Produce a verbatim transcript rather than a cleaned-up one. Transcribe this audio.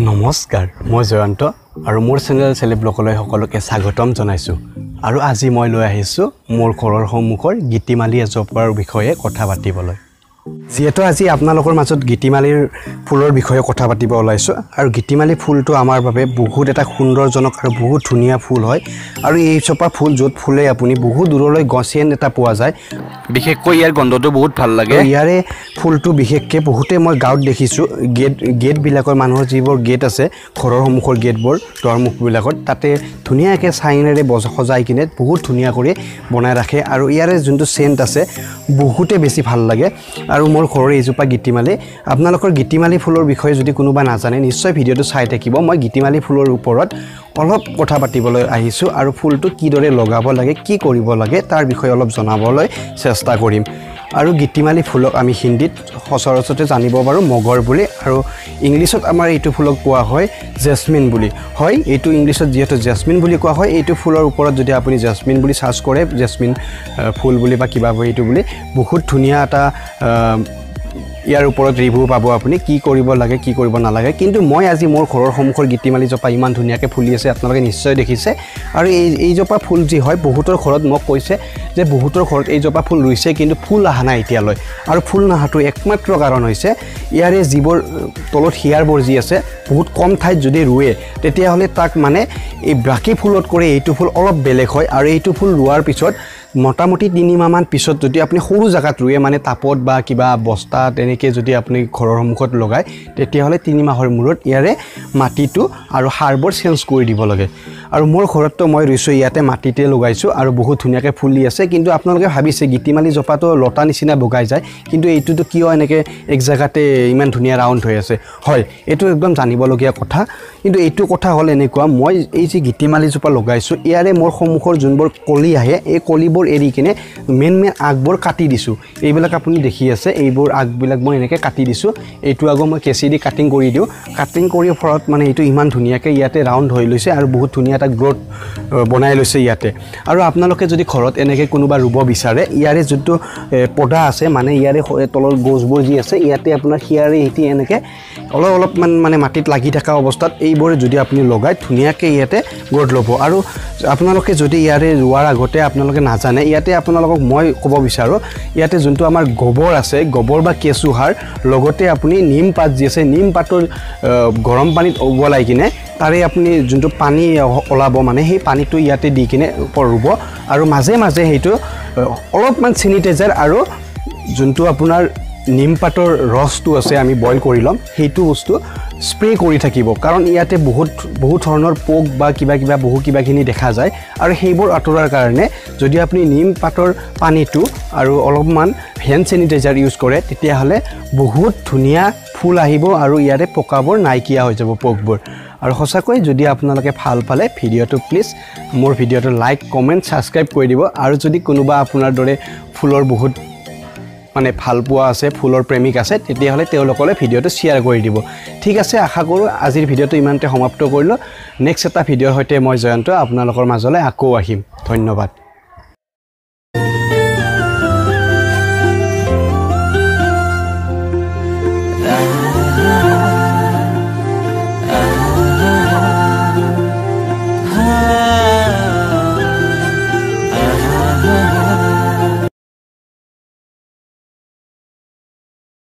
নমস্কাৰ মই জয়ন্ত আৰু মোৰ চেনেল চেলেব লোকলৈ সকলোকে স্বাগতম জনাইছো আৰু আজি মই লৈ আহিছো মোৰ ঘৰৰ সন্মুখৰ গীতিমালি এজোপাৰ বিষয়ে কথা পাতিবলৈ যেহেতু আজি আপোনালোকৰ মাজত গীতিমালিৰ ফুলৰ বিষয়ে কথা পাতিব ওলাইছো আৰু গীতিমালি ফুলটো আমাৰ বাবে বহুত এটা সুন্দৰজনক আৰু বহুত ধুনীয়া ফুল হয় আৰু এই চপা ফুল যত ফুলে আপুনি বহুত দূৰলৈ গছেন এটা পোৱা যায় বিশেষকৈ ইয়াৰ গন্ধটো বহুত ভাল লাগে ইয়াৰে ফুলটো বিশেষকৈ বহুতে মই গাঁৱত দেখিছো গেট গেট বিলাকৰ মানুহৰ যিবোৰ গেট আছে ঘৰৰ সন্মুখৰ গেটবোৰ দৰমুখ বিলাকত তাতে ধুনীয়াকৈ চাইনেৰে সজাই কিনে বহুত ধুনীয়া কৰি বনাই ৰাখে আৰু ইয়াৰে যোনটো সেন্ট আছে বহুতে বেছি ভাল লাগে আৰু মোৰ ঘৰৰ এইজোপা গীতিমালি আপোনালোকৰ গীতিমালি ফুলৰ বিষয়ে যদি কোনোবা নাজানে নিশ্চয় ভিডিঅটো চাই থাকিব মই গীতিমালি ফুলৰ ওপৰত অলপ কথা পাতিবলৈ আহিছো আৰু ফুলটো কিদৰে লগাব লাগে কি কৰিব লাগে তাৰ বিষয়ে অলপ জনাবলৈ চেষ্টা কৰিম আৰু গীতিমালি ফুলক আমি হিন্দীত সচৰাচৰতে জানিব পাৰো মগৰ বুলি আৰু ইংলিছত আমাৰ এইটো ফুলক কোৱা হয় জেসমিন বুলি হয় এইটো ইংলিছত যেহেতু জেসমিন বুলি কোৱা হয় এইটো ফুলৰ ওপৰত যদি আপুনি জেসমিন বুলি সাৰ্চ কৰে জেসমিন ফুল বুলি বা কিবা এইটো বুলি বহুত ধুনীয়া এটা ইয়াৰ ওপৰত ৰিভিউ পাব আপুনি কি কৰিব লাগে কি কৰিব নালাগে কিন্তু মই আজি মোৰ ঘৰৰ সন্মুখৰ গীতিমালি জোপা ইমান ধুনীয়াকৈ ফুলি আছে আপোনালোকে নিশ্চয় দেখিছে আৰু এই এই জোপা ফুল যি হয় বহুতৰ ঘৰত মোক কৈছে যে বহুতৰ ঘৰত এই জোপা ফুল ৰুইছে কিন্তু ফুল আহা নাই এতিয়ালৈ আৰু ফুল নাহাটো একমাত্ৰ কাৰণ হৈছে ইয়াৰে যিবোৰ তলত হিয়াৰবোৰ যি আছে বহুত কম ঠাইত যদি ৰুৱে তেতিয়াহ'লে তাক মানে এই বাকী ফুলত কৰি এইটো ফুল অলপ বেলেগ হয় আৰু এইটো ফুল ৰুৱাৰ পিছত মোটামুটি তিনি মাহমান পিছত যদি আপুনি সৰু জায়গাত ৰুৱে মানে তাপত বা কিবা বস্তা তেনেকৈ যদি আপুনি ঘৰৰ সন্মুখত লগায় তেতিয়াহ'লে তিনি মাহৰ মূৰত ইয়াৰে মাটিটো আৰু সাৰবোৰ চেঞ্জ কৰি দিব লাগে আৰু মোৰ ঘৰততো মই ৰুইছোঁ ইয়াতে মাটিতে লগাইছোঁ আৰু বহুত ধুনীয়াকৈ ফুলি আছে কিন্তু আপোনালোকে ভাবিছে গীতিমালি জোপাটো লতা নিচিনা বগাই যায় কিন্তু এইটোতো কিয় এনেকৈ এক জেগাতে ইমান ধুনীয়া ৰাউণ্ড হৈ আছে হয় এইটো একদম জানিবলগীয়া কথা কিন্তু এইটো কথা হ'ল এনেকুৱা মই এই যে গীতিমালি জোপা লগাইছোঁ ইয়াৰে মোৰ সন্মুখৰ যোনবোৰ কলি আহে এই কলিবোৰ এৰি কিনে মেইন মেইন আগবোৰ কাটি দিছোঁ এইবিলাক আপুনি দেখি আছে এইবোৰ আগবিলাক মই এনেকৈ কাটি দিছোঁ এইটো আগৰ মই কেঁচি দি কাটিং কৰি দিওঁ কাটিং কৰি ফলত মানে এইটো ইমান ধুনীয়াকৈ ইয়াতে ৰাউণ্ড হৈ লৈছে আৰু বহুত ধুনীয়া এটা গ্ৰোথ বনাই লৈছে ইয়াতে আৰু আপোনালোকে যদি ঘৰত এনেকৈ কোনোবা ৰুব বিচাৰে ইয়াৰে যোনটো পদা আছে মানে ইয়াৰে তলৰ গছবোৰ যি আছে ইয়াতে আপোনাৰ হিয়াৰে এটি এনেকৈ অলপ অলপমান মানে মাটিত লাগি থকা অৱস্থাত এইবোৰ যদি আপুনি লগায় ধুনীয়াকৈ ইয়াতে গ্ৰোথ ল'ব আৰু আপোনালোকে যদি ইয়াৰে ৰোৱাৰ আগতে আপোনালোকে নাজানে ইয়াতে আপোনালোকক মই ক'ব বিচাৰোঁ ইয়াতে যোনটো আমাৰ গোবৰ আছে গোবৰ বা কেঁচু সাৰ লগতে আপুনি নিম পাত যি আছে নিম পাতৰ গৰম পানীত উবলাই কিনে তাৰে আপুনি যোনটো পানী ওলাব মানে সেই পানীটো ইয়াতে দি কিনে ওপৰ ৰুব আৰু মাজে মাজে সেইটো অলপমান চেনিটাইজাৰ আৰু যোনটো আপোনাৰ নিম পাতৰ ৰসটো আছে আমি বইল কৰি ল'ম সেইটো বস্তু স্প্ৰে কৰি থাকিব কাৰণ ইয়াতে বহুত বহুত ধৰণৰ পোক বা কিবা কিবা বহু কিবাখিনি দেখা যায় আৰু সেইবোৰ আঁতৰাৰ কাৰণে যদি আপুনি নিম পাতৰ পানীটো আৰু অলপমান হেণ্ড চেনিটাইজাৰ ইউজ কৰে তেতিয়াহ'লে বহুত ধুনীয়া ফুল আহিব আৰু ইয়াৰে পোকাবোৰ নাইকিয়া হৈ যাব পোকবোৰ আৰু সঁচাকৈ যদি আপোনালোকে ভাল পালে ভিডিঅ'টো প্লিজ মোৰ ভিডিঅ'টো লাইক কমেণ্ট ছাবস্ক্ৰাইব কৰি দিব আৰু যদি কোনোবা আপোনাৰ দৰে ফুলৰ বহুত মানে ভাল পোৱা আছে ফুলৰ প্ৰেমিক আছে তেতিয়াহ'লে তেওঁলোকলৈ ভিডিঅ'টো শ্বেয়াৰ কৰি দিব ঠিক আছে আশা কৰোঁ আজিৰ ভিডিঅ'টো ইমানতে সমাপ্ত কৰিলোঁ নেক্সট এটা ভিডিঅ'ৰ সৈতে মই জয়ন্ত আপোনালোকৰ মাজলৈ আকৌ আহিম ধন্যবাদ